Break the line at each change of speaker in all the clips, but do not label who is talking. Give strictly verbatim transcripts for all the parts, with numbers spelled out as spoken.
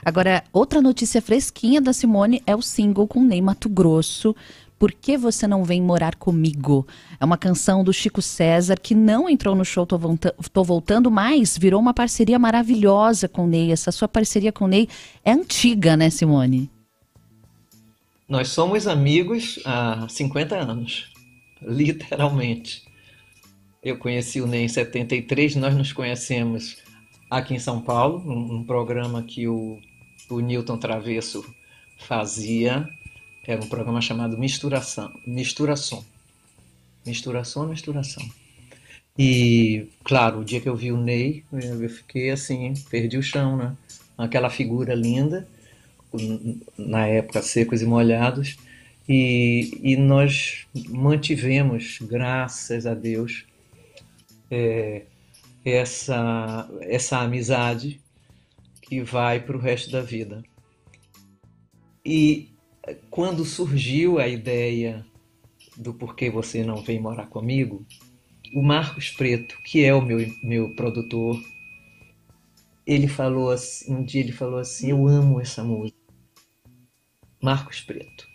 Agora, outra notícia fresquinha da Simone é o single com Ney Matogrosso, Por que Você Não Vem Morar Comigo? É uma canção do Chico César que não entrou no show Tô, Volta- Tô Voltando, mas virou uma parceria maravilhosa com o Ney. Essa sua parceria com o Ney é antiga, né, Simone?
Nós somos amigos há cinquenta anos, literalmente. Eu conheci o Ney em setenta e três, nós nos conhecemos aqui em São Paulo, num, num programa que o, o Newton Travesso fazia. Era um programa chamado Misturação, Misturação, Misturação, Misturação. E, claro, o dia que eu vi o Ney, eu fiquei assim, perdi o chão, né? Aquela figura linda, na época Secos e Molhados, e, e nós mantivemos, graças a Deus, essa, essa amizade que vai para o resto da vida. E quando surgiu a ideia do porquê você não vem morar comigo, o Marcos Preto, que é o meu, meu produtor, ele falou assim, um dia ele falou assim, eu amo essa música, Marcos Preto.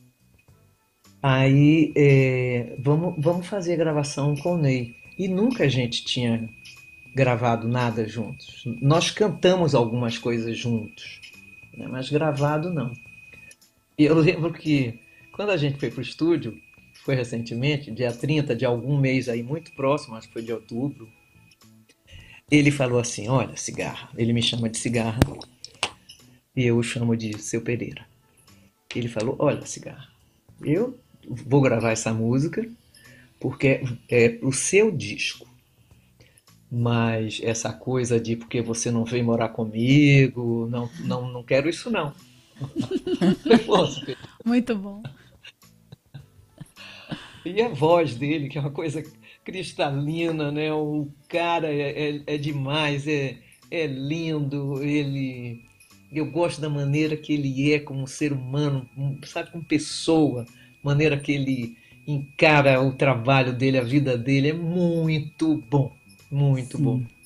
Aí é, vamos, vamos fazer a gravação com o Ney. E nunca a gente tinha gravado nada juntos. Nós cantamos algumas coisas juntos, né? Mas gravado não. E eu lembro que quando a gente foi para o estúdio, foi recentemente, dia trinta de algum mês aí muito próximo, acho que foi de outubro, ele falou assim, olha, Cigarra, ele me chama de Cigarra e eu o chamo de Seu Pereira. Ele falou, olha, Cigarra, eu vou gravar essa música porque é o seu disco. Mas essa coisa de porque você não veio morar comigo, não, não, não quero isso não.
Muito bom.
E a voz dele, que é uma coisa cristalina, né? O cara é, é, é demais, é, é lindo, ele. Eu gosto da maneira que ele é como ser humano, sabe, como pessoa, maneira que ele encara o trabalho dele, a vida dele, é muito bom, muito bom.
Sim.